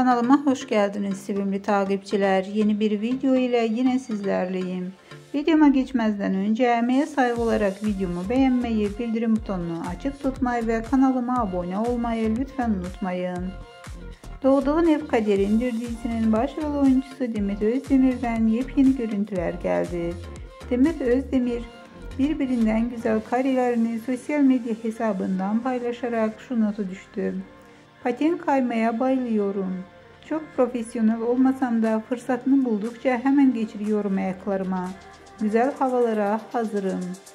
Kanalıma hoş geldiniz sevimli takipçiler. Yeni bir video ile yine sizlerleyim. Videoma geçmezden önce emeğe saygı olarak videomu beğenmeyi, bildirim butonunu açık tutmayı ve kanalıma abone olmayı lütfen unutmayın. Doğduğun Ev Kaderindir dizisinin başrol oyuncusu Demet Özdemir'den yepyeni görüntüler geldi. Demet Özdemir birbirinden güzel karelerini sosyal medya hesabından paylaşarak şu notu düştü: "Paten kaymaya bayılıyorum. Çok profesyonel olmasam da fırsatını buldukça hemen geçiriyorum ayaklarıma. Güzel havalara hazırım."